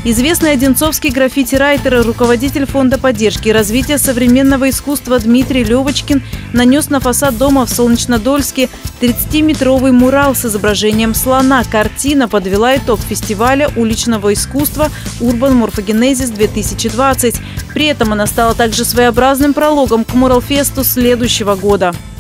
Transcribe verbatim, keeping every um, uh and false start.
Известный одинцовский граффити-райтер и руководитель фонда поддержки и развития современного искусства Дмитрий Левочкин нанес на фасад дома в Солнечнодольске тридцатиметровый мурал с изображением слона. Картина подвела итог фестиваля уличного искусства «Урбан Морфогенезис-две тысячи двадцать». При этом она стала также своеобразным прологом к муралфесту следующего года.